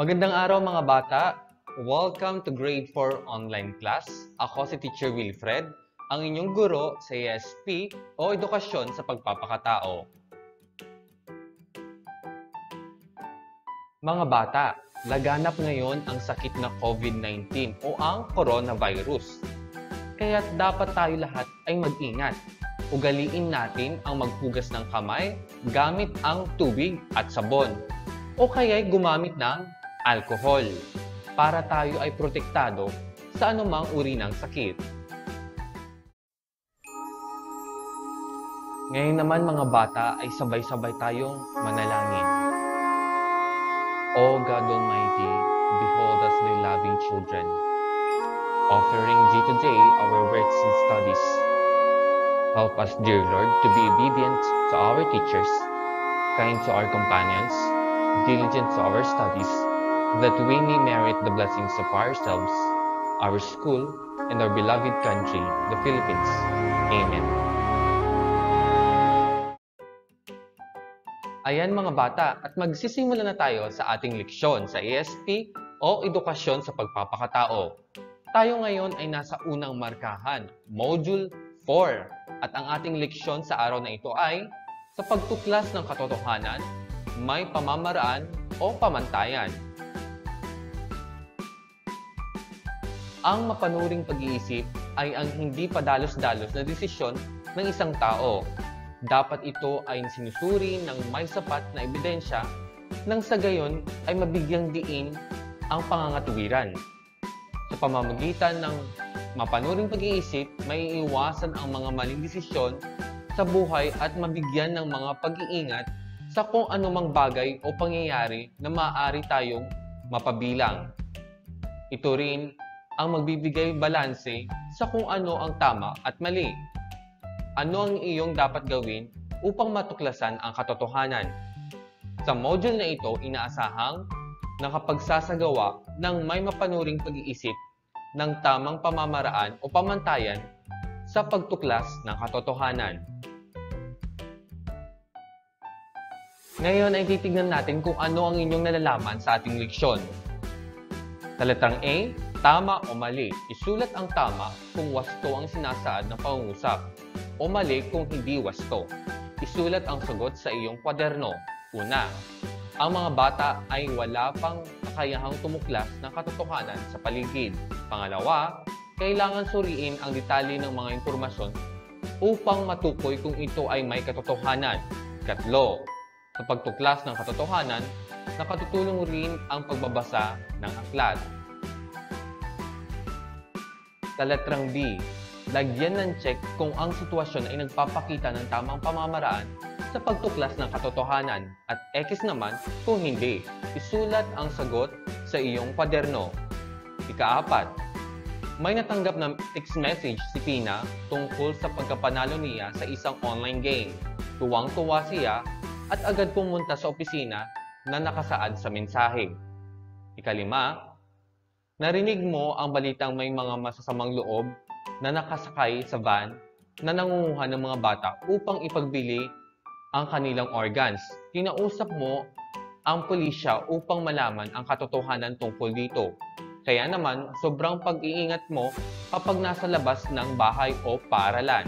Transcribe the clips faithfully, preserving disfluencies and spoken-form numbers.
Magandang araw mga bata! Welcome to Grade four Online Class. Ako si Teacher Wilfred, ang inyong guro sa E S P o Edukasyon sa Pagpapakatao. Mga bata, laganap ngayon ang sakit na COVID nineteen o ang coronavirus. Kaya't dapat tayo lahat ay mag-ingat. Ugaliin natin ang maghugas ng kamay gamit ang tubig at sabon o kaya'y gumamit ng alcohol para tayo ay protektado sa anumang uri ng sakit. Ngayon naman mga bata ay sabay-sabay tayong manalangin. O God Almighty, behold us thy loving children, offering thee today our works and studies. Help us, dear Lord, to be obedient to our teachers, kind to our companions, diligent to our studies, that we may merit the blessings of ourselves, our school, and our beloved country, the Philippines. Amen. Ayan mga bata, at magsisimula na tayo sa ating leksyon sa E S P o Edukasyon sa Pagpapakatao. Tayo ngayon ay nasa unang markahan, Module four, at ang ating leksyon sa araw na ito ay sa pagtuklas ng katotohanan, may pamamaraan o pamantayan. Ang mapanuring pag-iisip ay ang hindi padalos-dalos na desisyon ng isang tao. Dapat ito ay sinusuri ng may sapat na ebidensya nang sa gayon ay mabigyang diin ang pangangatuwiran. Sa pamamagitan ng mapanuring pag-iisip, may iwasan ang mga maling desisyon sa buhay at mabigyan ng mga pag-iingat sa kung anumang bagay o pangyayari na maaari tayong mapabilang. Ito rin ang magbibigay balanse sa kung ano ang tama at mali. Ano ang iyong dapat gawin upang matuklasan ang katotohanan? Sa module na ito, inaasahang nakapagsasagawa ng may mapanuring pag-iisip ng tamang pamamaraan o pamantayan sa pagtuklas ng katotohanan. Ngayon ay titignan natin kung ano ang inyong nalalaman sa ating leksyon. Talatang A, tama o mali. Isulat ang tama kung wasto ang sinasaad ng pangungusap o mali kung hindi wasto. Isulat ang sagot sa iyong kwaderno. Una, ang mga bata ay wala pang kakayahang tumuklas ng katotohanan sa paligid. Pangalawa, kailangan suriin ang detalye ng mga impormasyon upang matukoy kung ito ay may katotohanan. Katlo, sa pagtuklas ng katotohanan, nakatutulong rin ang pagbabasa ng aklat. Talatrang B, lagyan ng check kung ang sitwasyon ay nagpapakita ng tamang pamamaraan sa pagtuklas ng katotohanan at X naman kung hindi. Isulat ang sagot sa iyong kwaderno. Ikaapat, may natanggap na text message si Pina tungkol sa pagkapanalo niya sa isang online game. Tuwang-tuwa siya at agad pumunta sa opisina na nakasaad sa mensahe. Ikalima, narinig mo ang balitang may mga masasamang loob na nakasakay sa van na nangunguha ng mga bata upang ipagbili ang kanilang organs. Kinausap mo ang pulisya upang malaman ang katotohanan tungkol dito. Kaya naman, sobrang pag-iingat mo kapag nasa labas ng bahay o paaralan.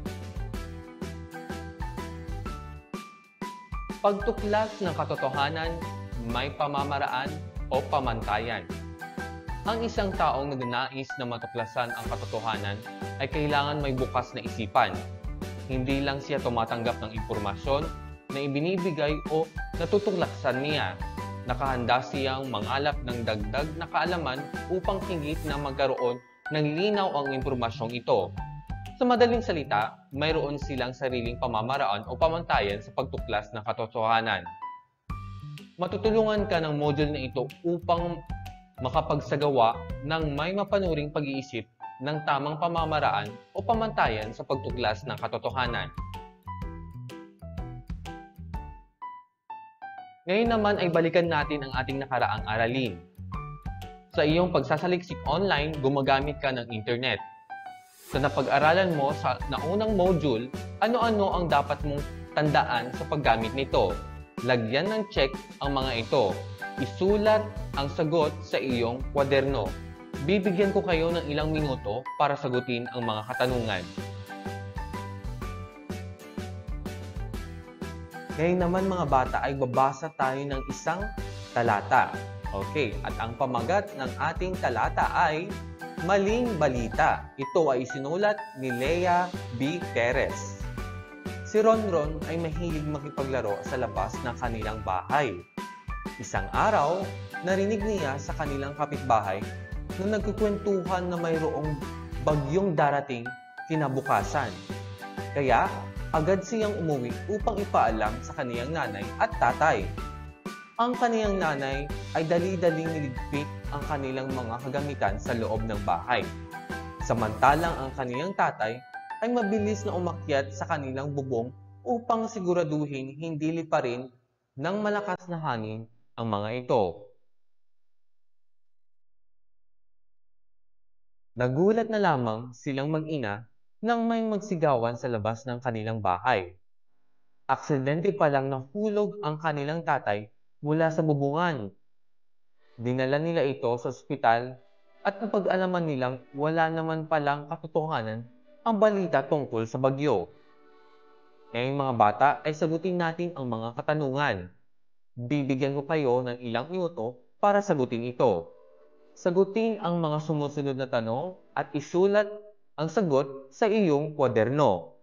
Pagtuklas ng katotohanan, may pamamaraan o pamantayan. Ang isang taong nagnanais na matuklasan ang katotohanan ay kailangan may bukas na isipan. Hindi lang siya tumatanggap ng impormasyon na ibinibigay o natutuklasan niya. Nakahanda siyang mangalap ng dagdag na kaalaman upang higit na magkaroon ng linaw ang impormasyong ito. Sa madaling salita, mayroon silang sariling pamamaraan o pamantayan sa pagtuklas ng katotohanan. Matutulungan ka ng module na ito upang makapagsagawa ng may mapanuring pag-iisip ng tamang pamamaraan o pamantayan sa pagtuklas ng katotohanan. Ngayon naman ay balikan natin ang ating nakaraang aralin. Sa iyong pagsasaliksik online, gumagamit ka ng internet. Sa napag-aralan mo sa naunang module, ano-ano ang dapat mong tandaan sa paggamit nito. Lagyan ng check ang mga ito. Isulat ang sagot sa iyong kwaderno. Bibigyan ko kayo ng ilang minuto para sagutin ang mga katanungan. Ngayon naman mga bata ay babasa tayo ng isang talata. Okay, at ang pamagat ng ating talata ay Maling Balita. Ito ay isinulat ni Lea B. Perez. Si Ronron ay mahilig makipaglaro sa labas ng kanilang bahay. Isang araw, narinig niya sa kanilang kapitbahay na nagkukwentuhan na mayroong bagyong darating kinabukasan. Kaya, agad siyang umuwi upang ipaalam sa kaniyang nanay at tatay. Ang kaniyang nanay ay dali-daling niligpit ang kanilang mga kagamitan sa loob ng bahay. Samantalang ang kaniyang tatay ay mabilis na umakyat sa kanilang bubong upang siguraduhin hindi liparin ng malakas na hangin ang mga ito. Nagulat na lamang silang mag-ina nang may magsigawan sa labas ng kanilang bahay. Aksidente palang nahulog ang kanilang tatay mula sa bubungan. Dinala nila ito sa ospital at napag-alaman nilang wala naman palang katotohanan ang balita tungkol sa bagyo. Ngayong mga bata ay sagutin natin ang mga katanungan. Bibigyan ko kayo ng ilang minuto para sagutin ito. Sagutin ang mga sumusunod na tanong at isulat ang sagot sa iyong kwaderno.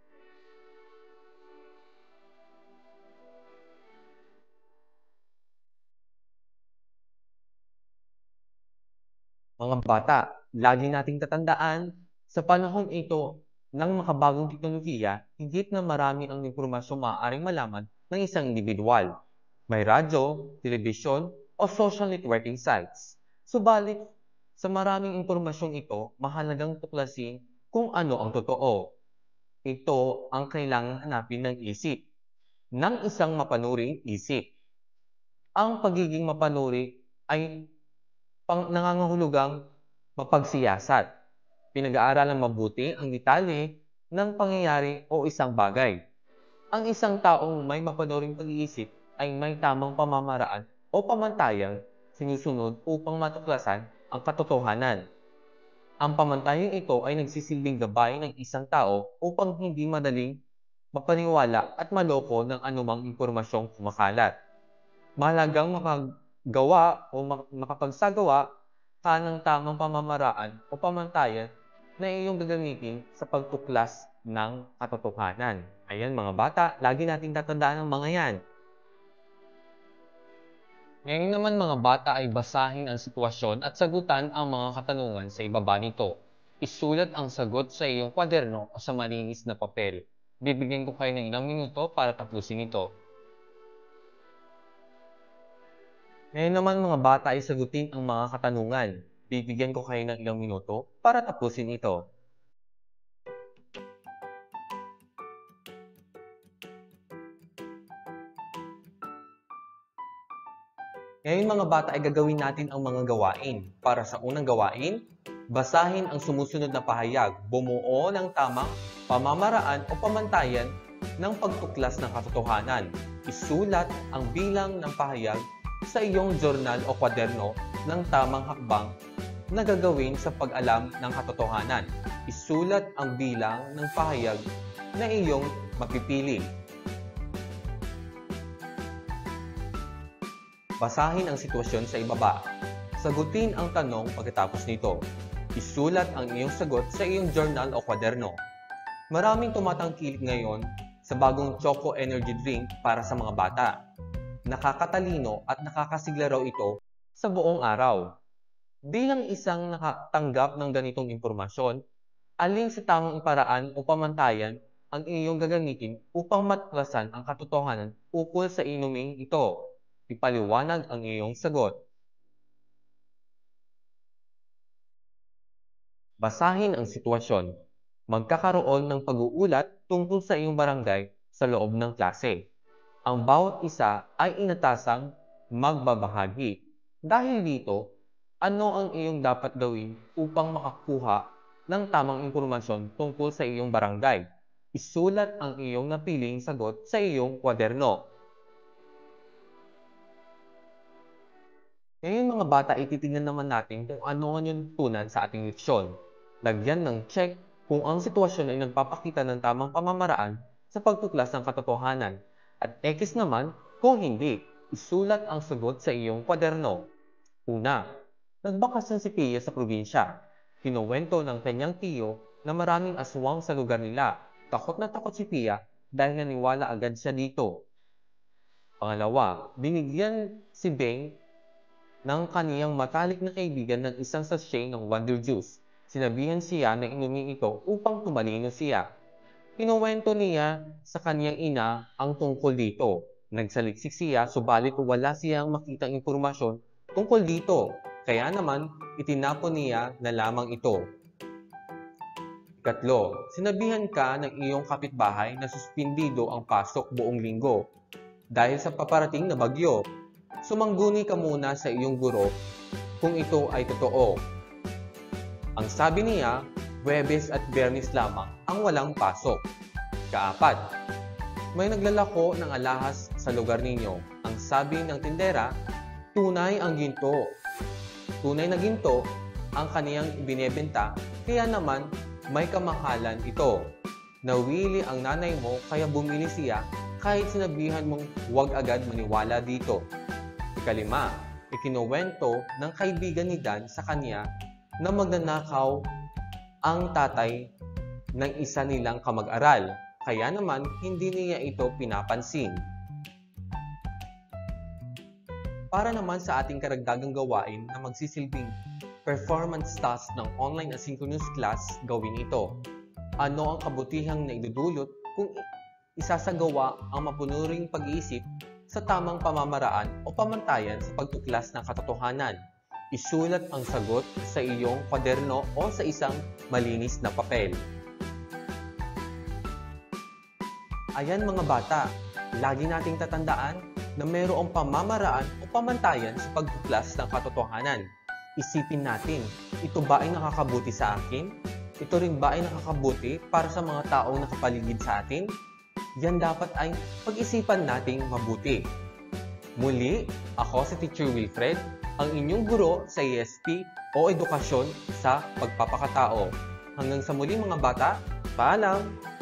Mga bata, lagi nating tatandaan, sa panahon ito ng makabagong teknolohiya, higit na marami ang impormasyong maaaring malaman ng isang individual. May radyo, telebisyon, o social networking sites. Subalit, sa maraming impormasyong ito, mahalagang tuklasin kung ano ang totoo. Ito ang kailangang hanapin ng isip, ng isang mapanuring isip. Ang pagiging mapanuri ay pang nangangahulugang mapagsiyasat. Pinag-aaralan mabuti ang detalye ng pangyayari o isang bagay. Ang isang taong may mapanuring pag-iisip ay may tamang pamamaraan o pamantayang sinusunod upang matuklasan ang katotohanan. Ang pamantayang ito ay nagsisilbing gabay ng isang tao upang hindi madaling mapaniwala at maloko ng anumang impormasyong kumakalat. Mahalagang makagawa o makapagsagawa ka ng tamang pamamaraan o pamantayan na iyong gagamitin sa pagtuklas ng katotohanan. Ayan mga bata, lagi nating tatandaan ang mga yan. Ngayon naman mga bata ay basahin ang sitwasyon at sagutan ang mga katanungan sa ibaba nito. Isulat ang sagot sa iyong kwaderno o sa malinis na papel. Bibigyan ko kayo ng ilang minuto para tapusin ito. Ngayon naman mga bata ay sagutin ang mga katanungan. Bibigyan ko kayo ng ilang minuto para tapusin ito. Ngayon mga bata ay gagawin natin ang mga gawain. Para sa unang gawain, basahin ang sumusunod na pahayag. Bumuo ng tamang pamamaraan o pamantayan ng pagtuklas ng katotohanan. Isulat ang bilang ng pahayag sa iyong journal o kwaderno ng tamang hakbang na gagawin sa pag-alam ng katotohanan. Isulat ang bilang ng pahayag na iyong mapipili. Basahin ang sitwasyon sa ibaba. Sagutin ang tanong pagkatapos nito. Isulat ang iyong sagot sa iyong journal o kwaderno. Maraming tumatangkilik ngayon sa bagong Choco Energy Drink para sa mga bata. Nakakatalino at nakakasigla raw ito sa buong araw. Bilang isang nakatanggap ng ganitong impormasyon, alin sa tamang paraan o pamantayan ang iyong gagamitin upang matuklasan ang katotohanan ukol sa inuming ito? Ipaliwanag ang iyong sagot. Basahin ang sitwasyon. Magkakaroon ng pag-uulat tungkol sa iyong barangay sa loob ng klase. Ang bawat isa ay inatasang magbabahagi. Dahil dito, ano ang iyong dapat gawin upang makakuha ng tamang impormasyon tungkol sa iyong barangay? Isulat ang iyong napiling sagot sa iyong kwaderno. Ngayon mga bata, ititignan naman natin kung ano yung tunan sa ating leksyon. Lagyan ng check kung ang sitwasyon ay nagpapakita ng tamang pamamaraan sa pagtuklas ng katotohanan. At X naman kung hindi. Isulat ang sagot sa iyong kwaderno. Una, nagbakasyon si Pia sa probinsya. Kinuwento ng kanyang tiyo na maraming aswang sa lugar nila. Takot na takot si Pia dahil naniwala agad siya dito. Pangalawa, binigyan si Beng ng kaniyang matalik na kaibigan ng isang sachet ng Wonder Juice. Sinabihan siya na inumin ito upang tumalino siya. Kinuwento niya sa kaniyang ina ang tungkol dito. Nagsaliksik siya subalit wala siyang makitang impormasyon tungkol dito. Kaya naman, itinapon niya na lamang ito. Ikatlo, sinabihan ka ng iyong kapitbahay na suspindido ang pasok buong linggo dahil sa paparating na bagyo. Sumangguni ka muna sa iyong guro kung ito ay totoo. Ang sabi niya, Huwebes at Biyernes lamang ang walang pasok. Kaapat, may naglalako ng alahas sa lugar ninyo. Ang sabi ng tindera, tunay ang ginto. Tunay na ginto ang kaniyang binebenta, kaya naman may kamahalan ito. Nawili ang nanay mo kaya bumili siya kahit sinabihan mong huwag agad maniwala dito. Ikalima, ikinuwento ng kaibigan ni Dan sa kanya na magnanakaw ang tatay ng isa nilang kamag-aral. Kaya naman, hindi niya ito pinapansin. Para naman sa ating karagdagang gawain na magsisilbing performance task ng online asynchronous class, gawin ito. Ano ang kabutihang naidudulot kung isasagawa ang mapunuring pag-iisip sa tamang pamamaraan o pamantayan sa pagtuklas ng katotohanan? Isulat ang sagot sa iyong kwaderno o sa isang malinis na papel. Ayan mga bata, lagi nating tatandaan na mayroong pamamaraan o pamantayan sa pagtuklas ng katotohanan. Isipin natin, ito ba ay nakakabuti sa akin? Ito rin ba ay nakakabuti para sa mga taong nakapaligid sa atin? Yan dapat ay pag-isipan nating mabuti. Muli, ako si Teacher Wilfred, ang inyong guro sa E S P o edukasyon sa pagpapakatao. Hanggang sa muli mga bata, paalam!